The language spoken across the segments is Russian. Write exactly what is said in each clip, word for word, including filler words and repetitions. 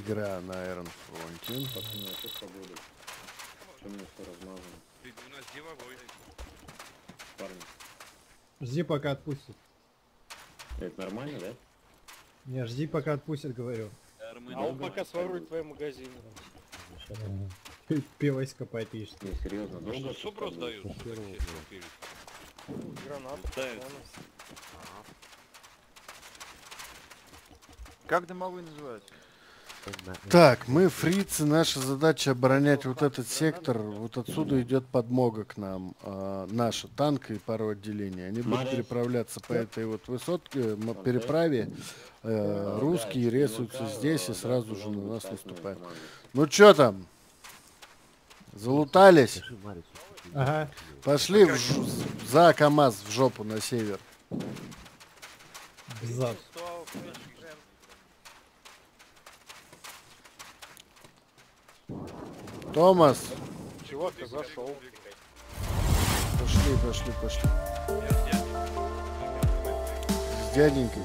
игра на Iron Frontin. Пацаны, что с погодой? Что мне все размазано? У нас деловой. Парни, Жди, пока отпустят. это нормально, да? Не, жди, пока отпустят, говорю. А он пока сворует твои магазины. Пивоська попишешь. Не, серьезно, долго? Суброс дают. Гранаты. Дают. патроны. Как домовые называются? Так, мы фрицы, наша задача оборонять вот этот сектор. Вот отсюда идет подмога к нам. А, наша танка и пару отделений. Они будут Мария. переправляться по этой вот высотке, м- переправе. Э, русские рисуются здесь и сразу же на нас наступают. Ну чё там? Залутались? Ага. Пошли в ж- за КамАЗ в жопу на север. Бзад. Томас, Чувак, ты зашел. пошли, пошли, пошли. С дяденькой.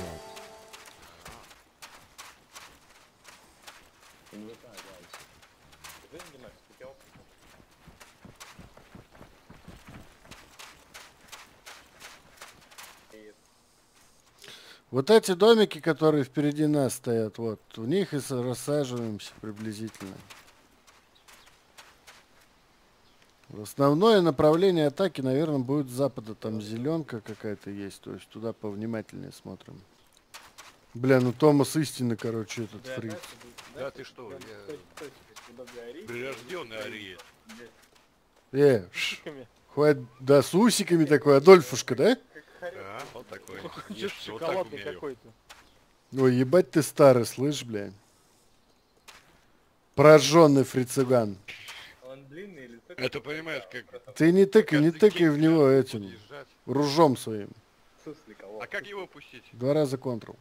Вот эти домики, которые впереди нас стоят, вот, в них и с- рассаживаемся приблизительно. Основное направление атаки, наверное, будет с запада. Там зеленка какая-то есть, то есть туда повнимательнее смотрим. Бля, ну Томас истинно, короче, этот фриц. Да ты что, я прирожденный ариет. Э, ш, Чиками. хватит, да, с усиками такой, Адольфушка, да? Да, вот такой. Чё Ешь, вот так шоколадный умею. какой-то. Ой, ебать ты старый, слышь, бля. Прожженный фрициган. Он длинный или только Это понимаешь, как Ты не тыкай, не каждый тыкай в день него надо этим, подъезжать. ружом своим. сусликов? А как его пустить? Два раза контрол.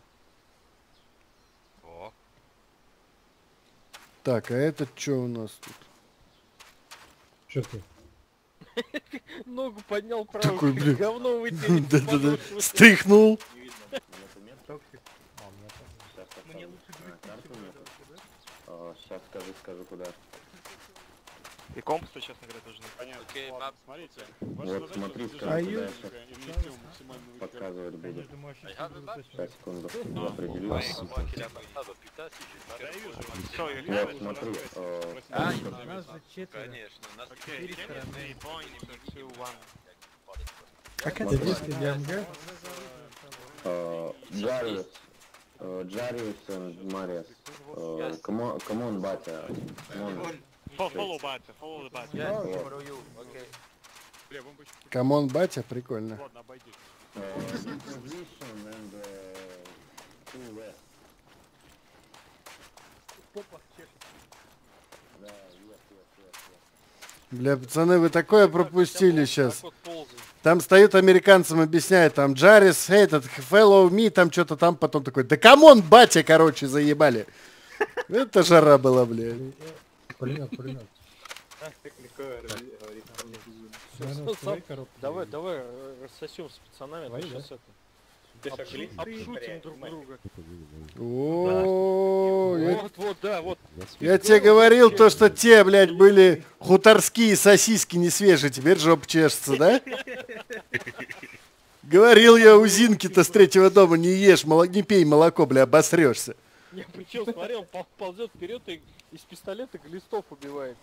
О, Так, а этот что у нас тут? Чё ты? Ногу поднял правую, Такой, как блин. говно вытереть. Да-да-да, стряхнул. Не видно. Токсик. Сейчас Мне лучше А, карту двигаться, нету. да? А, сейчас скажу, скажу куда. И компас, честно говоря, тоже не Понятно. Окей, Ладно, мап. смотрите. Вот смотри, задержать скажу, куда я сейчас и внести максимальную подсказывать буду. Конечно, мы вообще I все have a будут map. точно. Сейчас, секунду. А. Определюсь. Да, я вижу. Всё, я Я Вот, смотри. э, А, У нас же четверо. Конечно, у нас Окей, Четыре Кеннис, стороны. три, point, two, one. Как это диски для МГ? э, Джариус. э, Джариус и Мариас. Э, Камон, камон, батя. Камон. Fo- Follow батя, follow the батя. Yes, Вот. for you. Okay. Бля, бомба еще- Камон, батя, прикольно. Ладно, обойди. Э, Position and э, two left. Да, yes, yes, yes, yes. Бля, пацаны, вы такое пропустили сейчас. Так вот ползай. Там стоит американцам, объясняет, там, Джарис, этот, follow me, там что-то там, потом такой, да камон, батя, короче, заебали. Это жара была, бля. Пулемет, пулемет. Ах, так легко говорит. Наверное, Сам- свои коробки. Давай, давай, э, рассосем с пацанами, а Давай, то да? сейчас это. Ты что, обшу- глист? Обшутим друг друга. О, я, Вот, вот, да, вот. я тебе говорил то, что те, блядь, были хуторские сосиски не свежие, теперь жопа чешется, да? Говорил я, узинки-то с третьего дома не ешь, моло- не пей молоко, бля, обосрешься. Не, причем, смотри, он пол- ползет вперед и из пистолета глистов убивает,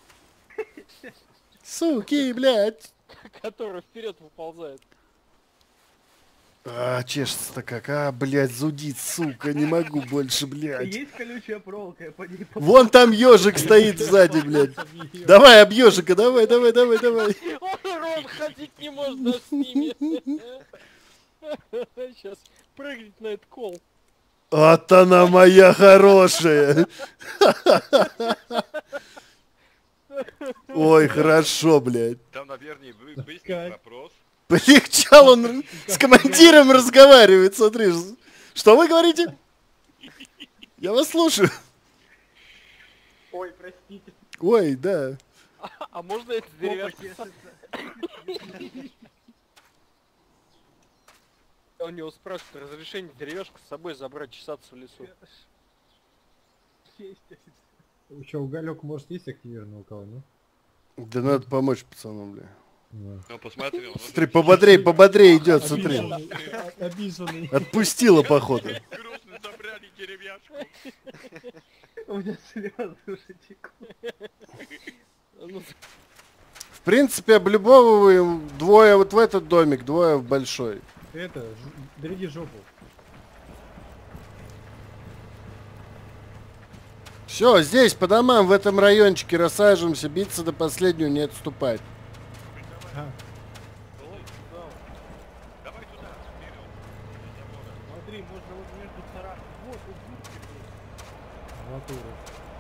Суки, блядь. который вперед выползает. А, чешется-то как, а, блядь, зудит, сука, не могу больше, блядь. Есть колючая проволока, я по ней по- Вон там ежик стоит сзади, блядь. Давай, об ежика, давай, давай, давай, давай. Он ходить не может даже с ними. Сейчас прыгнет на этот кол. Вот она моя хорошая. Ой, хорошо, блядь. Там, наверное, вы- выяснить Как? вопрос. Полегчал он с командиром разговаривает, смотри. Что вы говорите? Я вас слушаю. Ой, простите. Ой, да. А можно это Попа деревяшку? чешется. У него спрашивают разрешение деревяшку с собой забрать, чесаться в лесу. Есть, есть. Че, уголек может есть активированный у кого, не? Да надо помочь пацанам, бля. Да. Ну, посмотри, он Смотри, пободрее, пободрее идет, смотри. Обиженный. Обиженный. Отпустила, походу. грустно забрали деревяшку. У меня слезы уже текут. Ну, В принципе, облюбовываем двое вот в этот домик, двое в большой. Это, ж- береги жопу. Все, здесь по домам в этом райончике рассаживаемся, биться до последнего, не отступать. А, Давай туда, вперед. Смотри, можно вот между сараем. Вот, вот будки есть. натура.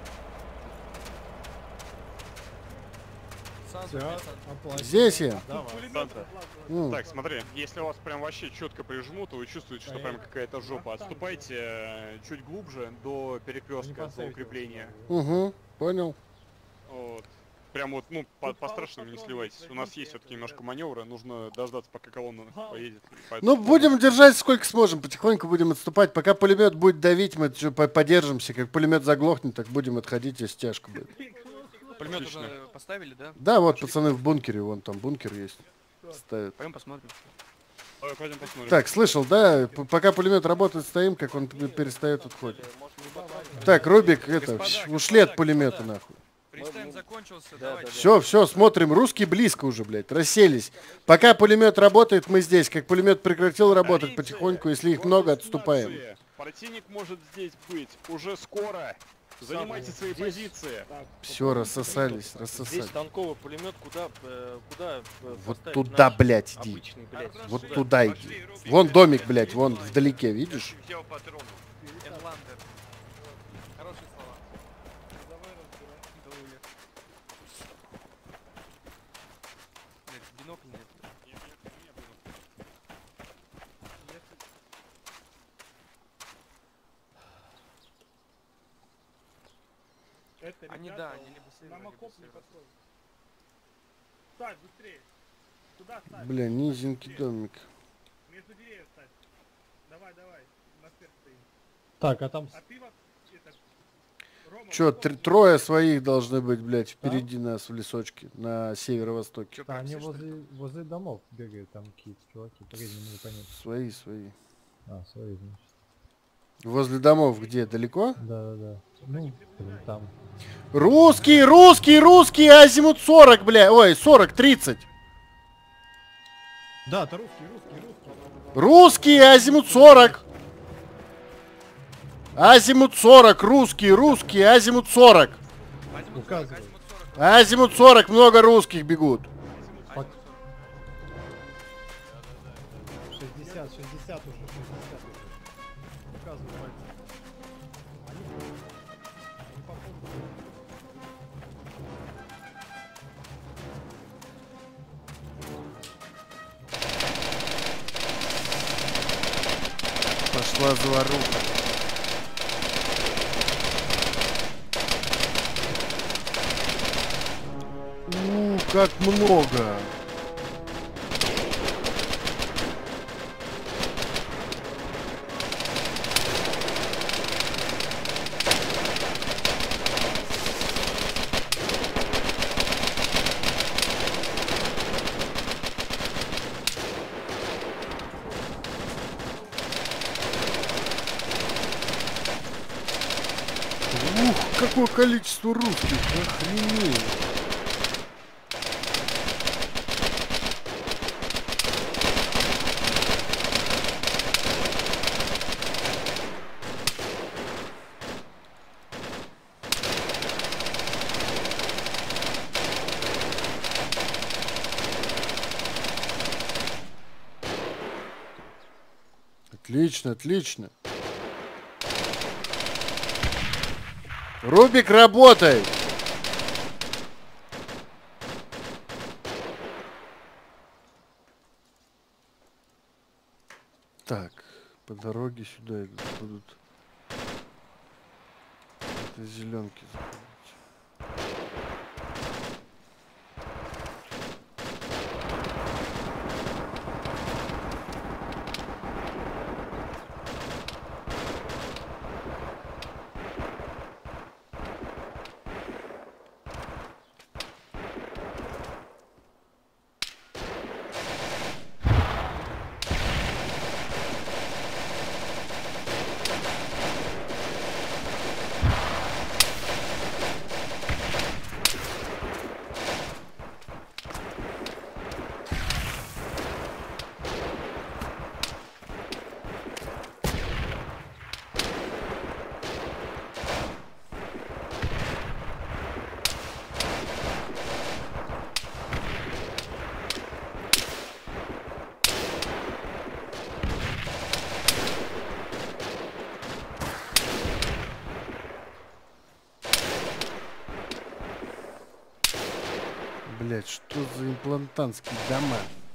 Все, оплачено. Здесь я. Давай, Пулемет Санта. разлазывает. М. Так, смотри, если у вас прям вообще четко прижму, то вы чувствуете, что прям какая-то жопа. Отступайте э, чуть глубже до Не перекрестка, до поставить укрепления. его. Угу, понял. Вот. Прям вот, ну, по, Тут по пару страшному не патронов сливайтесь. У нас возьмите, есть все-таки это, немножко да. маневра, нужно дождаться, пока колонна Вау. поедет. Ну, Поэтому- будем держать сколько сможем, потихоньку будем отступать. Пока пулемет будет давить, мы чё, по- подержимся. Как пулемет заглохнет, так будем отходить, если тяжко будет. Пулемет Отлично. уже поставили, да? Да, вот пацаны в бункере, вон там бункер есть. Ставят. Пойдем посмотрим. Давай, пойдем посмотрим. Так, слышал, да? П- Пока пулемет работает, стоим, как он п- перестает отходить. Так, Рубик, это, Господа, вш- ушли от господа, пулемета, господа. нахуй. Фристайм закончился, Да, давайте. да, да. Все, все, смотрим, русские близко уже, блядь, расселись. Пока пулемет работает, мы здесь. Как пулемет прекратил работать, Позиции. потихоньку, если их много, Город отступаем. станции. Противник может здесь быть уже скоро. Занимайте свои здесь- позиции. Все, рассосались, Здесь рассосались. танковый пулемет куда, э, куда э, Вот поставить туда, наш блядь, иди. обычный, блядь, Вот сюда? туда иди. Вон домик, блядь, вон вдалеке, видишь? Взял патроны. Эрландер. Хорошие слова. Блядь, бинокль нет. Это, Они, ребята, да, они либо север, нам либо окоп не север. подходит. Ставь, быстрее. Туда ставь. Бля, низенький домик. Между деревьев ставь. Давай, давай. На сверху стоим. Так, а там... А ты вот... Это... Рома, Че, вот тр- вот, трое своих должны быть, блядь, впереди нас в лесочке, на северо-востоке. Чё, Да, они практически, что ли? возле, возле домов бегают, там какие-то чуваки. Погоди, не могу понять. Свои, свои. А, свои, значит. Возле домов где? Далеко? Да-да-да. Ну, блин, там. Русский, русский, русский, азимут сорок, бля. Ой, сорок, тридцать. Да, это русский, русский, русский. Русский, азимут сорок. Азимут сорок, русский, русский, азимут сорок. Азимут сорок, Указывай. азимут сорок. Азимут сорок, много русских бегут. Азимут сорок. шестьдесят, шестьдесят уже, шестьдесят уже. Указывай пальцем. Они, они походу... Пошла заваруха. У, как много. Ух, какое количество русских, охренеть. Отлично, отлично. Рубик, работай! Так, по дороге сюда идут, будут это зеленки заходить. Блять, что за имплантантские дома?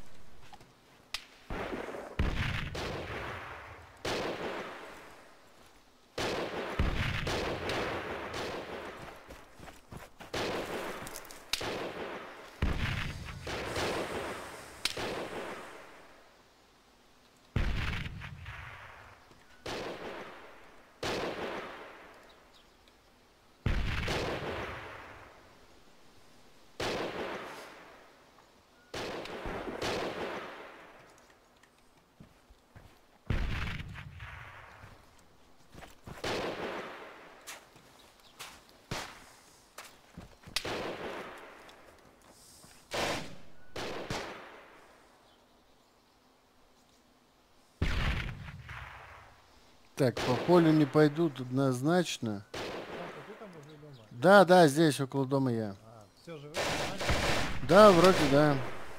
Так, по полю не пойдут однозначно. Санта, ты там уже дома? Да, да, здесь около дома я. А, все живет? Да, вроде да.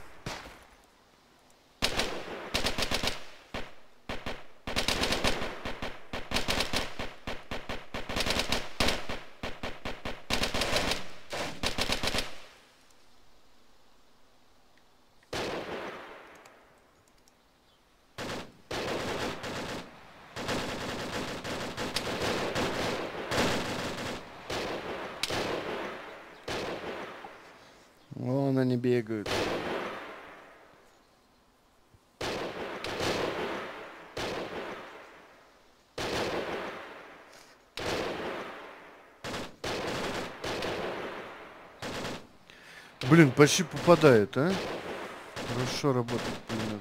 Вон они бегают. Блин, почти попадает, а? Хорошо работает пулемет.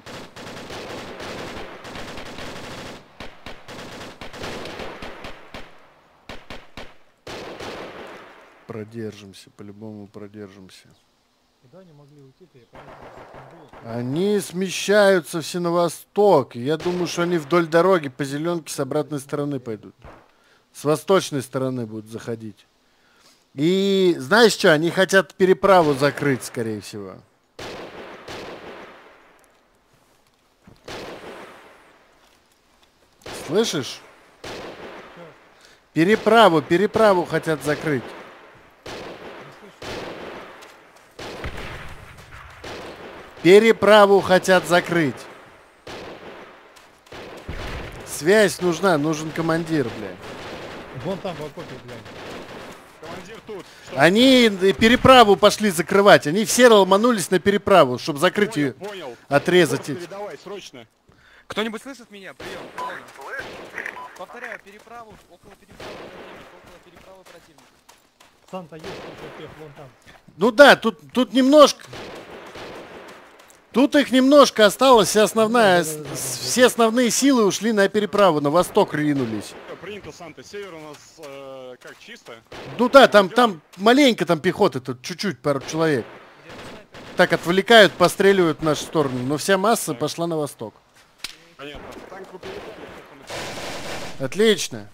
Продержимся, по-любому продержимся. Куда они могли уйти-то? Я поэтому Они смещаются все на восток. Я думаю, что они вдоль дороги по зеленке с обратной стороны пойдут. С восточной стороны будут заходить. И знаешь что, они хотят переправу закрыть, скорее всего. Слышишь? Переправу, переправу хотят закрыть. Переправу хотят закрыть. Связь нужна, нужен командир, блядь. Вон там в окопе, блядь. Командир тут. Что? Они переправу пошли закрывать. Они все ломанулись на переправу, чтобы закрыть Понял, ее, понял. отрезать. Форс передавай, срочно. Кто-нибудь слышит меня? Прием. Колонна. Повторяю, переправу, около переправы противника, около переправы противника. Санта есть успех вон там. Ну да, тут, тут немножко... Тут их немножко осталось, вся основная, Да, да, да, да, да, с- да. все основные силы ушли на переправу, на восток ринулись. Всё, принято, Санта. Север у нас э, как, чисто? Ну да, там, там маленько там пехоты, тут чуть-чуть, пару человек. Так отвлекают, постреливают в нашу сторону, но вся масса пошла на восток. Понятно. Танк вы передали, как он это- Отлично.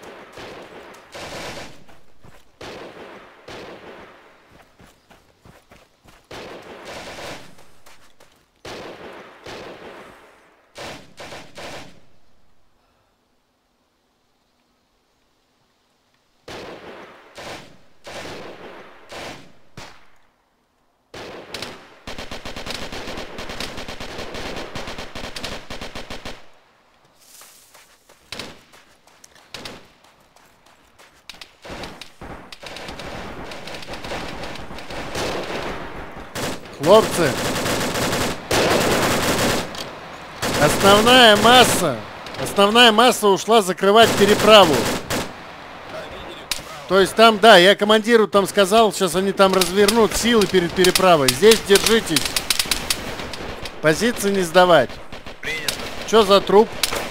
Хлопцы, основная масса, основная масса ушла закрывать переправу. То есть там, да, я командиру там сказал, сейчас они там развернут силы перед переправой. Здесь держитесь. Позиции не сдавать. Что за труп?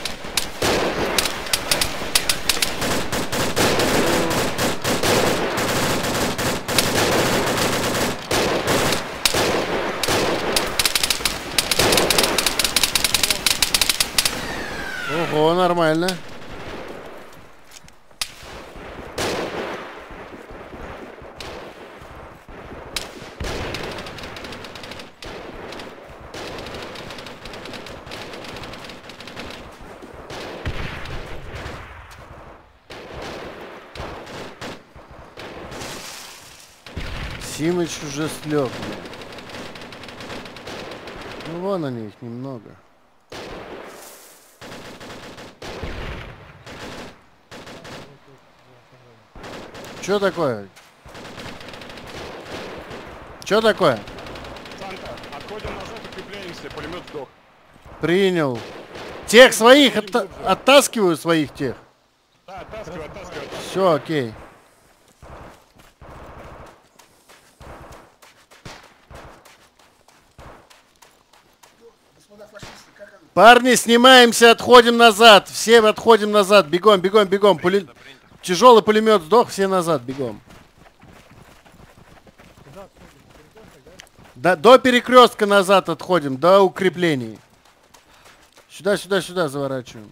Ого, нормально. Симыч уже слег. Блин. Ну вон они, их немного. Чё такое? Чё такое? Санта, отходим назад, укрепляемся, пулемет сдох. Принял. Тех своих отта- оттаскиваю своих тех. Да, оттаскивай, оттаскивай. Все, окей. Парни, снимаемся, отходим назад. Все отходим назад. Бегом, бегом, бегом. Пули... Тяжелый пулемет сдох, все назад, бегом. Да, до перекрестка назад отходим, до укреплений. Сюда, сюда, сюда заворачиваем.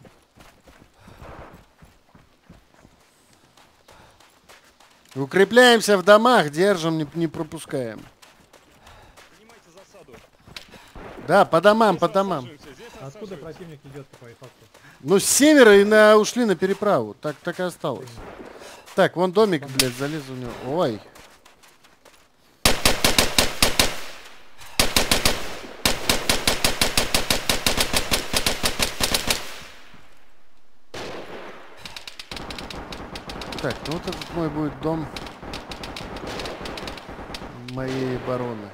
Укрепляемся в домах, держим, не, не пропускаем. Занимайте засаду. Да, по домам, Здесь по домам. рассаживаемся, здесь Откуда рассаживаемся. противник идет по факту? Ну, с севера и на, ушли на переправу. Так, так и осталось. Так, вон домик, блядь, залез у него. Ой. Так, ну вот этот мой будет дом моей обороны.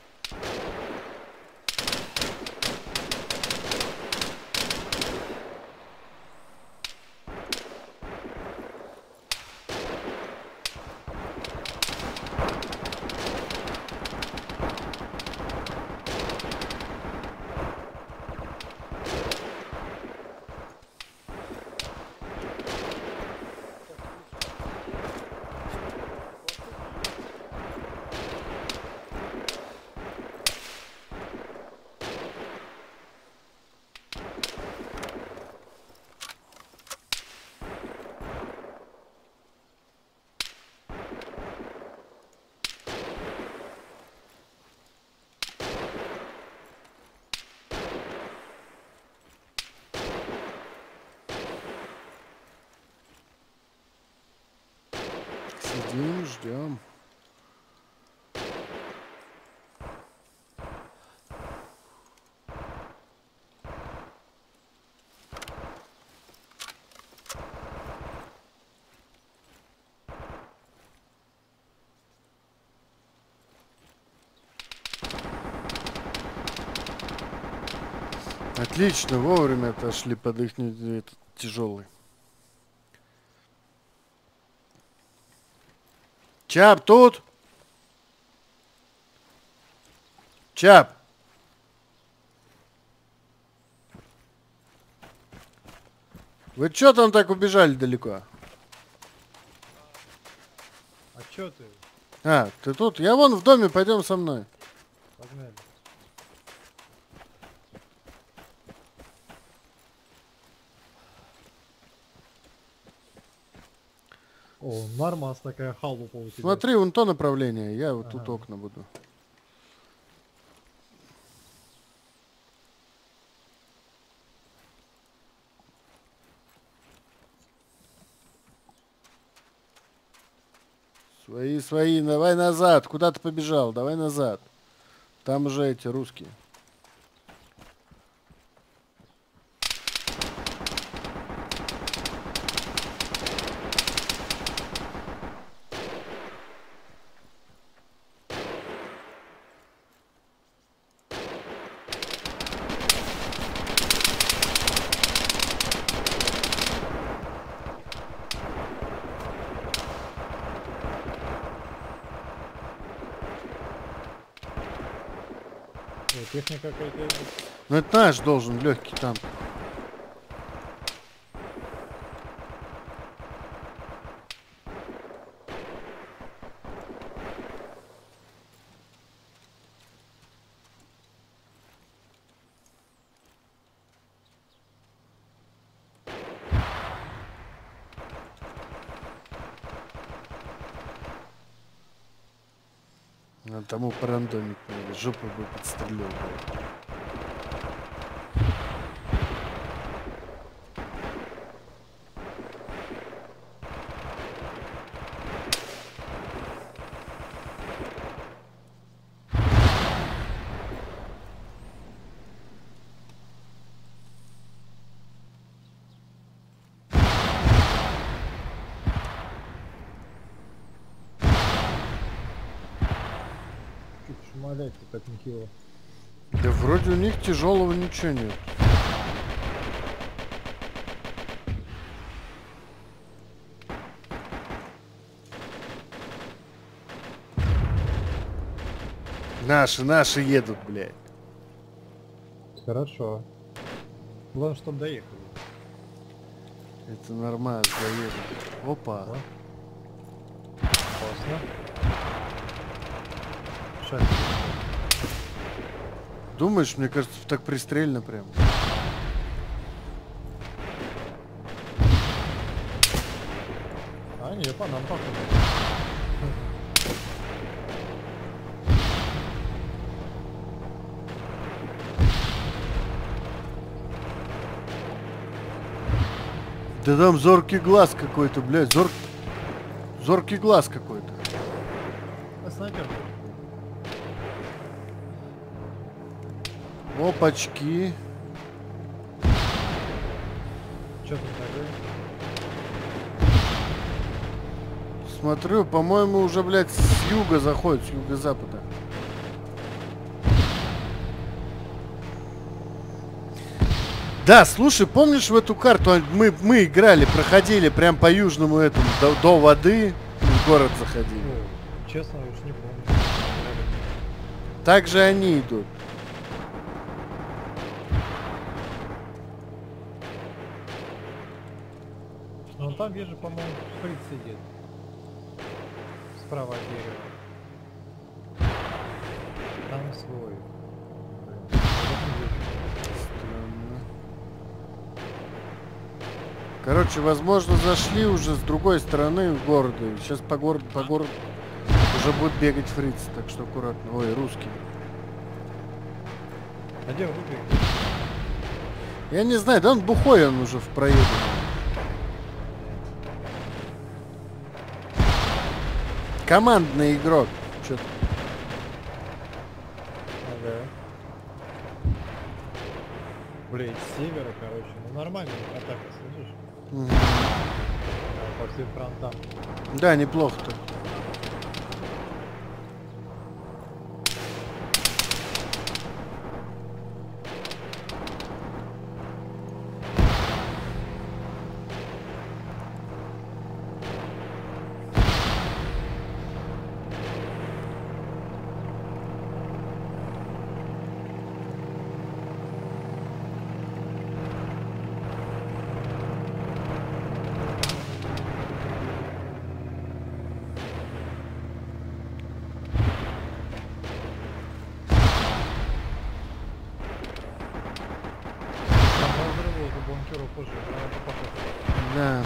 Сидим, ждем. Отлично, вовремя отошли под их не- этот тяжелый. Чап тут? Чап. Вы чё там так убежали далеко? А чё ты? А, ты тут? Я вон в доме, пойдем со мной. Погнали. О, нормас такая халупа у тебя. Смотри, вон то направление, я вот тут Ага. окна буду. Свои, свои, давай назад. Куда ты побежал? Давай назад. Там уже эти русские. О, техника какая-то. Ну это наш должен, легкий танк. А тому по рандомику жопу бы подстрелил. Шмаляется как нехило. Да вроде у них тяжелого ничего нет. Наши, наши едут, блядь. Хорошо. Главное, чтобы доехали. Это нормально, доедут. Опа. Ага. Опасно. Шаг. Думаешь, мне кажется, так пристрельно прям. А, не, по нам похоже. Да там зоркий глаз какой-то, блядь, зор... зоркий глаз какой-то. А снайпер. Опачки. Чё тут такое? Смотрю, по-моему, уже, блядь, с юга заходит, с юго-запада. Да, слушай, помнишь в эту карту мы, мы играли, проходили прям по южному этому, до, до воды, в город заходили. Ну, честно, уж не помню. Так же они идут. Ну там вижу, по-моему, Фриц сидит. Справа от дерева. Там свой. Странно. Короче, возможно, зашли уже с другой стороны города. Сейчас по городу, по городу уже будет бегать фриц, так что аккуратно. Ой, русский. А где он выбегает? Я не знаю, да он бухой, он уже в проеде. Командный игрок. Чё-то. Ага. Блин, с севера, короче. Ну нормально атака, слышишь? Мгм. А, по всем фронтам. Да, неплохо-то. Там разрывал за бункеру позже. Надо попасть. Да.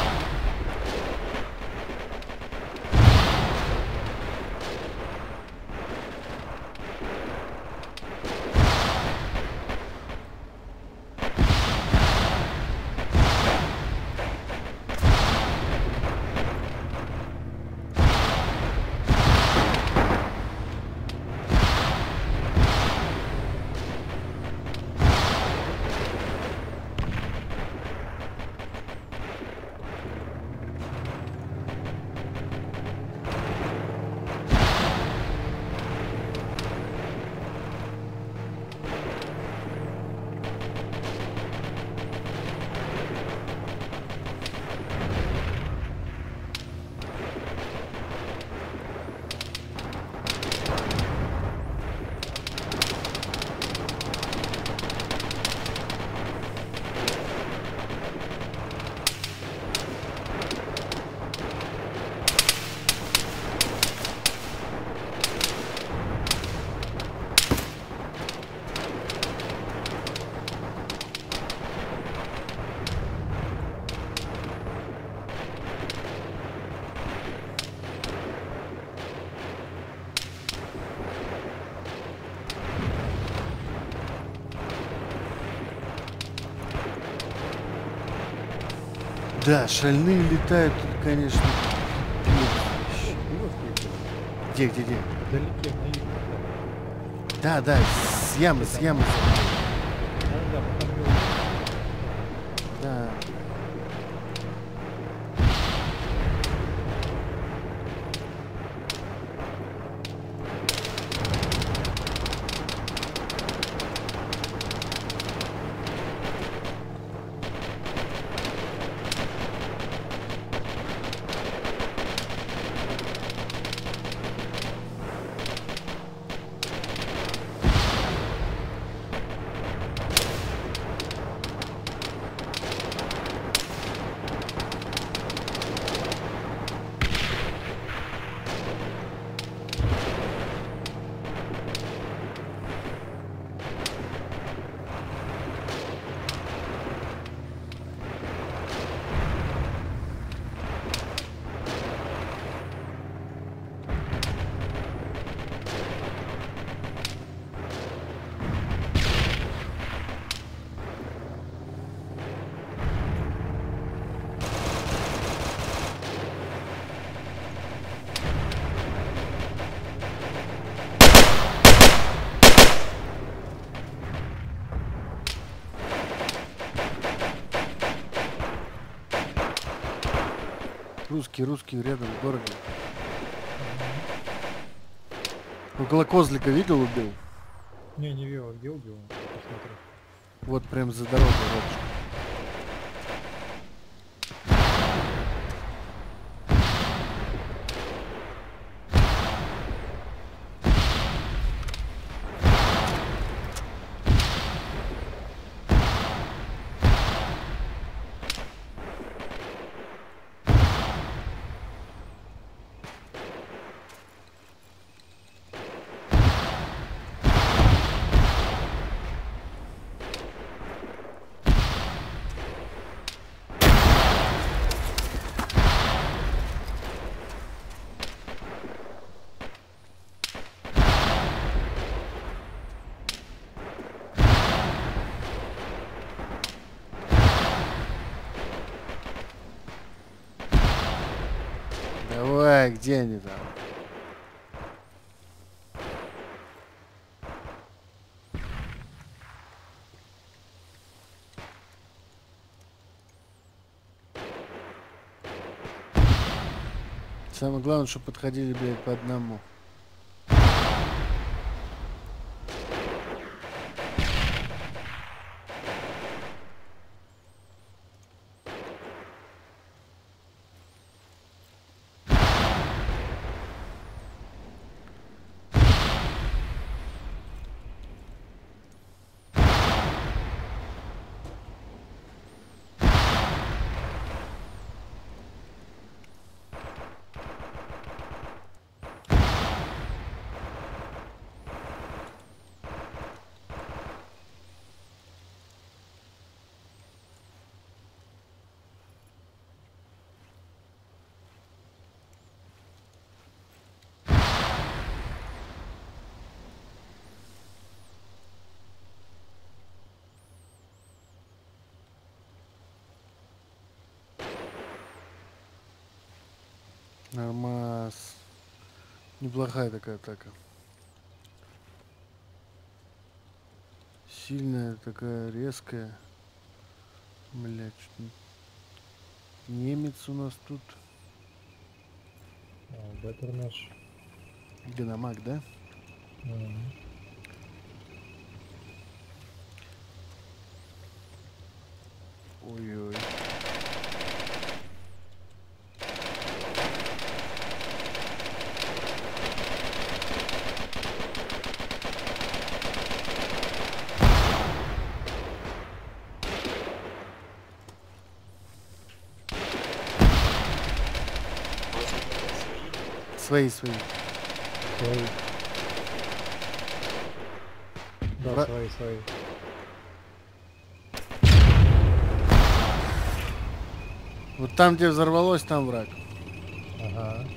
Да, шальные летают тут, конечно. Где, где, где? Вдалеке, на юге. Да, да, с ямы, с ямы. Да, да, потом его- Да. Русский, русский, рядом в городе. Около козлика видел, убил? Не, не видел, где убил? Посмотрю. Вот прям за дорогой рядышком. Давай, где они там? Самое главное, чтобы подходили, блядь, по одному. Нормас. Неплохая такая атака. Сильная такая, резкая. Блять, немец у нас тут. А, Беттер наш. Динамак, да? Мгм. Ой-ой. Свои, свои. Свои. Да, Бра- свои, свои. Вот там, где взорвалось, там враг. Ага.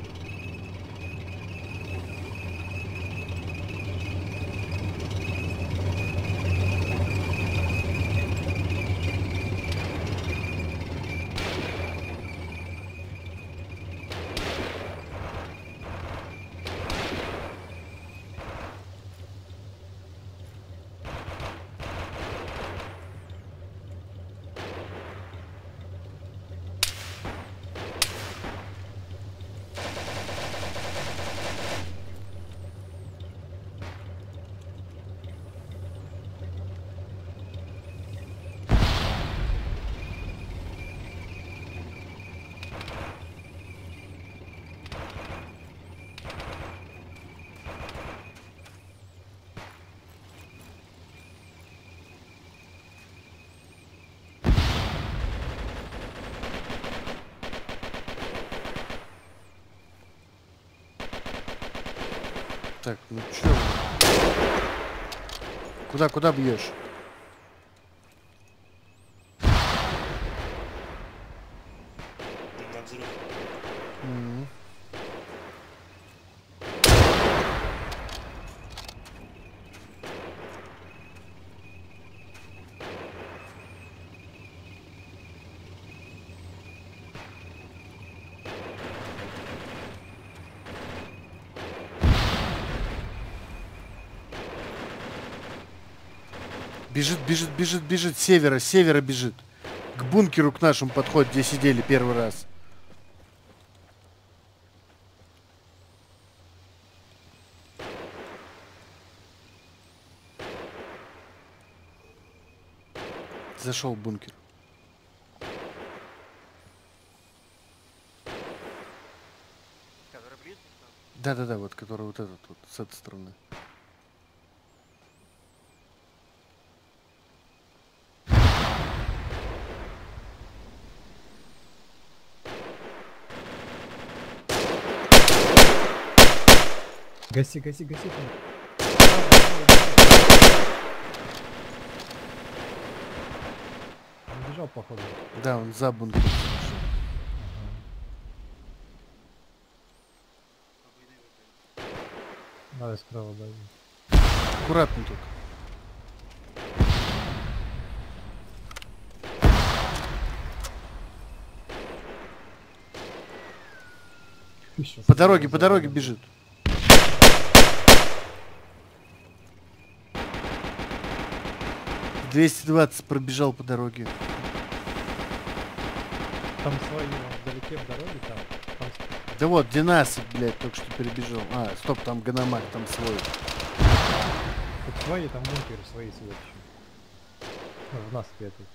Так, ну чё? вы? Куда, куда бьешь? На взрыв. Мгм. Бежит, бежит, бежит, бежит. С севера, с севера бежит. К бункеру к нашему подходит, где сидели первый раз. Зашел в бункер. Который ближе? Да-да-да, вот который вот этот вот, с этой стороны. Гаси, гаси, гаси. там. Он бежал, походу. Да, он за бункером. Давай справа даю. Аккуратно только. Сейчас По дороге, по дороге бежит. двести двадцать пробежал по дороге. Там свои вдалеке в дороге, там. там с- Да вот, Динас, блядь, только что перебежал. А, стоп, там Ганамак, там свой. тут свои, там бункеры свои сидят еще. Ну, в нас это.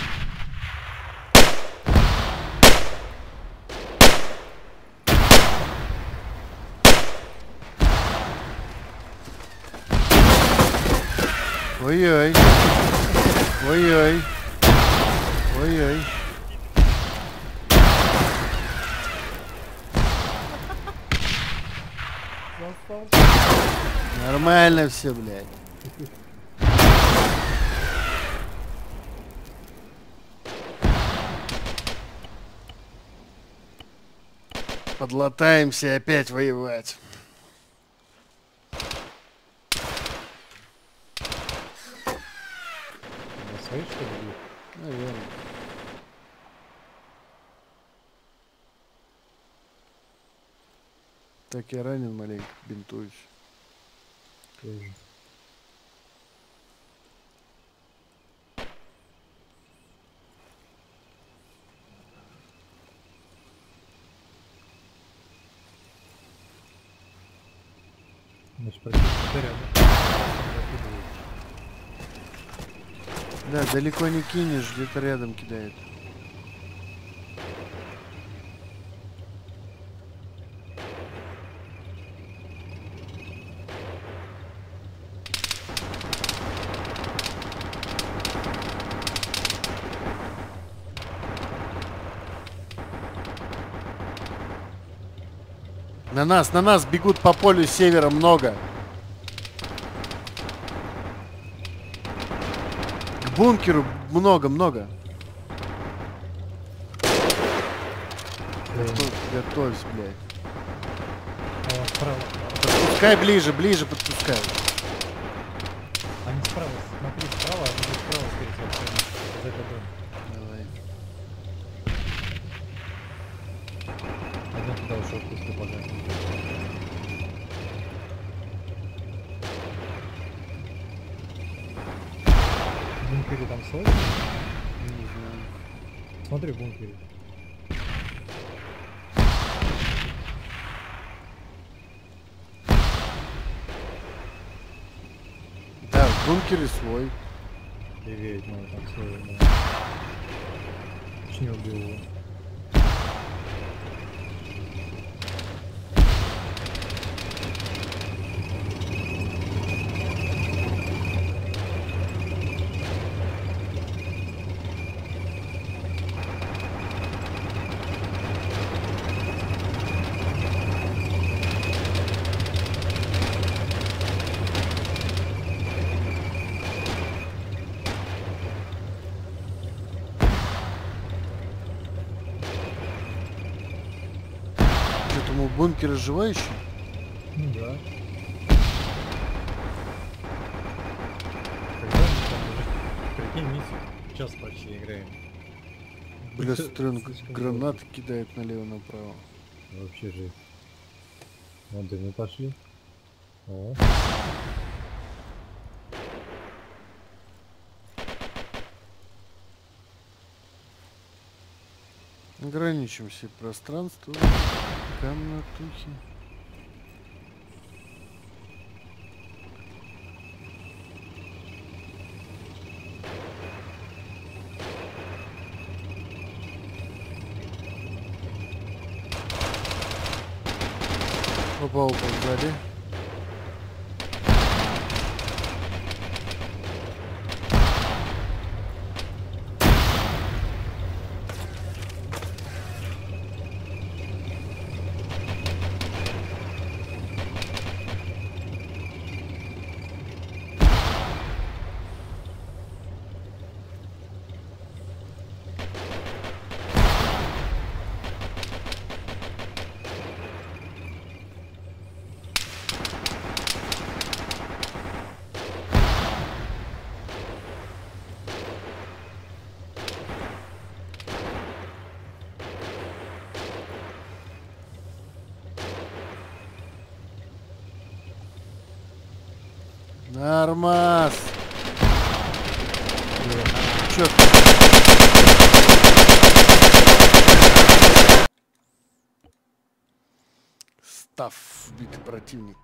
Ой-ой. Ой-ой. Ой-ой. Нормально все, блядь. Подлатаемся и опять воевать. На свои, что ли, бьют? Наверное. Так, я ранен маленько, бинтуюсь. Тоже. Значит, практически рядом. Да, далеко не кинешь, где-то рядом кидает. На нас, на нас бегут по полю с севера много. К бункеру много-много. Готов- Готовься, блядь. А вон справа. Подпускай ближе, ближе подпускай. Они справа, смотри, справа, они будут справа, скорее всего, прямо из этого дома. Давай. Один туда ушел, пусто пока. В бункере там свой? Не знаю. Смотри в бункере. Да, в бункере свой. Проверить надо там свой. Да. Чуть не убил его. Что там у бункера живой еще? Ну да. Когда мы там уже, прикинь, миссию час почти играем. Бля, смотри, он Слишком гранаты кидает налево-направо. долго. Вообще жесть. Вон ты, мы пошли. О. Ограничим все пространство. Комнатухи. Опа, опа, сзади. Нормас. Чё? Став, убитый противник.